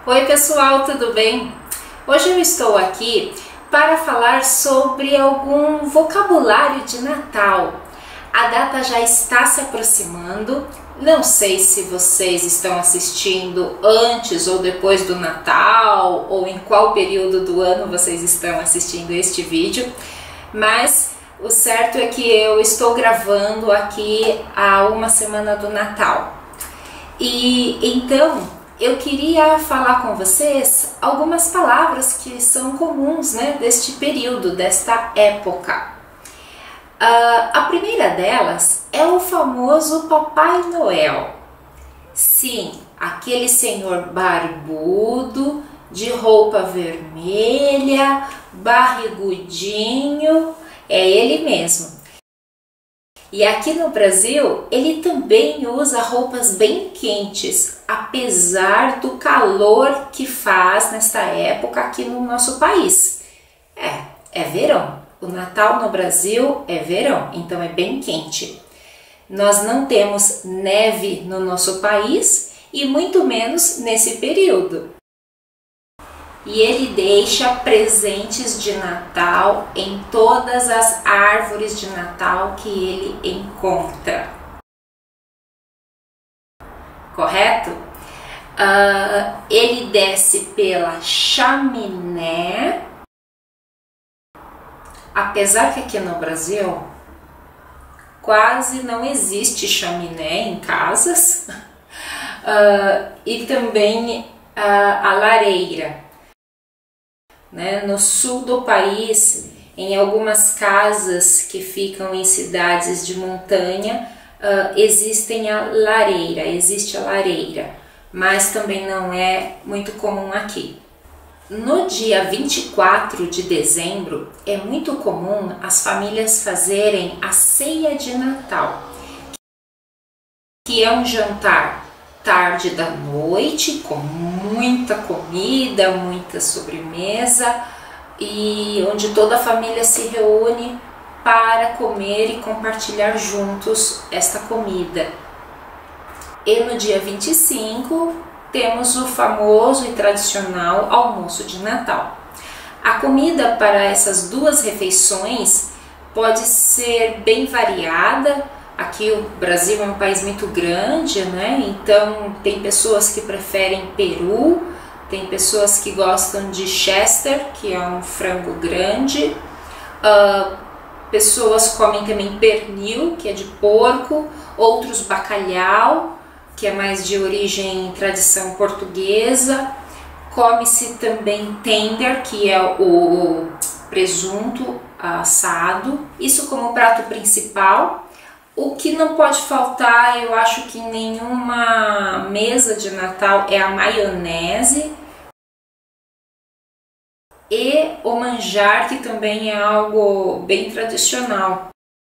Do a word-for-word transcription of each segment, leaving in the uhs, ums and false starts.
Oi pessoal, tudo bem? Hoje eu estou aqui para falar sobre algum vocabulário de Natal. A data já está se aproximando, não sei se vocês estão assistindo antes ou depois do Natal ou em qual período do ano vocês estão assistindo este vídeo, mas o certo é que eu estou gravando aqui há uma semana do Natal. E então eu queria falar com vocês algumas palavras que são comuns, né, deste período, desta época. Uh, a primeira delas é o famoso Papai Noel. Sim, aquele senhor barbudo, de roupa vermelha, barrigudinho, é ele mesmo. E aqui no Brasil, ele também usa roupas bem quentes, apesar do calor que faz nesta época aqui no nosso país. É, é verão. O Natal no Brasil é verão, então é bem quente. Nós não temos neve no nosso país e muito menos nesse período. E ele deixa presentes de Natal em todas as árvores de Natal que ele encontra. Correto? Uh, ele desce pela chaminé. Apesar que aqui no Brasil quase não existe chaminé em casas, uh, e também uh, a lareira. Né? No sul do país, em algumas casas que ficam em cidades de montanha, uh, existem a lareira, existe a lareira, mas também não é muito comum aqui. No dia vinte e quatro de dezembro, é muito comum as famílias fazerem a ceia de Natal, que é um jantar tarde da noite, com muita comida, muita sobremesa, e onde toda a família se reúne para comer e compartilhar juntos esta comida. E no dia vinte e cinco, temos o famoso e tradicional almoço de Natal. A comida para essas duas refeições pode ser bem variada. Aqui o Brasil é um país muito grande, né? Então tem pessoas que preferem peru, tem pessoas que gostam de Chester, que é um frango grande, uh, pessoas comem também pernil, que é de porco, outros bacalhau, que é mais de origem e tradição portuguesa. Come-se também tender, que é o presunto assado, isso como prato principal. O que não pode faltar, eu acho que em nenhuma mesa de Natal, é a maionese e o manjar, que também é algo bem tradicional.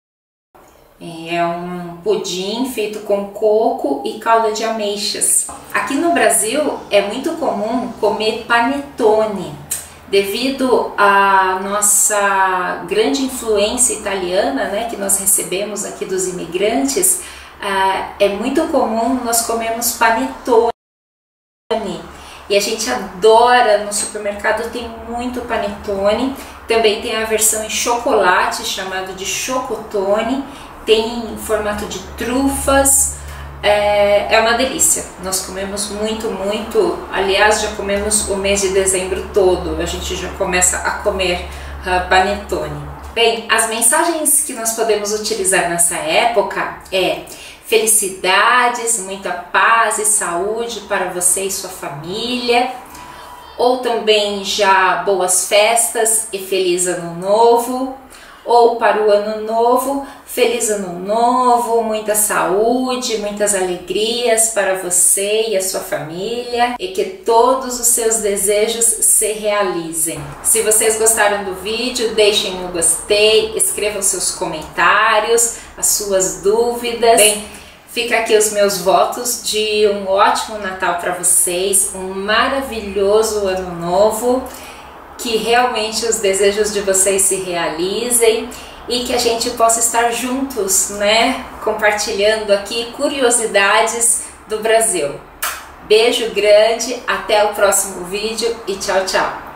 É um pudim feito com coco e calda de ameixas. Aqui no Brasil é muito comum comer panetone. Devido à nossa grande influência italiana, né, que nós recebemos aqui dos imigrantes, uh, é muito comum nós comermos panetone. E a gente adora, no supermercado tem muito panetone. Também tem a versão em chocolate, chamado de chocotone. Tem em formato de trufas. É, é uma delícia, nós comemos muito, muito, aliás já comemos o mês de dezembro todo, a gente já começa a comer uh, panetone. Bem, as mensagens que nós podemos utilizar nessa época é felicidades, muita paz e saúde para você e sua família, ou também já boas festas e feliz ano novo, ou para o ano novo, feliz ano novo, muita saúde, muitas alegrias para você e a sua família e que todos os seus desejos se realizem. Se vocês gostaram do vídeo, deixem um gostei, escrevam seus comentários, as suas dúvidas. Bem, fica aqui os meus votos de um ótimo Natal para vocês, um maravilhoso ano novo, que realmente os desejos de vocês se realizem e que a gente possa estar juntos, né, compartilhando aqui curiosidades do Brasil. Beijo grande, até o próximo vídeo e tchau, tchau!